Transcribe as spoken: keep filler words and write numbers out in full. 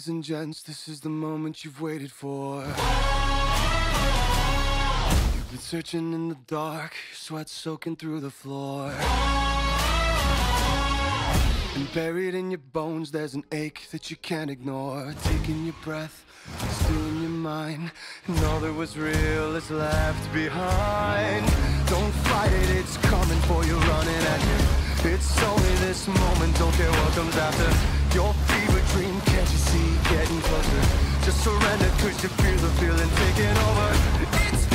Ladies and gents, this is the moment you've waited for. You've been searching in the dark, your sweat soaking through the floor. And buried in your bones, there's an ache that you can't ignore. Taking your breath, stealing your mind, and all that was real is left behind. Don't fight it, it's coming for you, running at you. It's only this moment, don't care what comes after. Your fever dream, can't you see, getting closer. Just surrender, cause you feel the feeling taking over. It's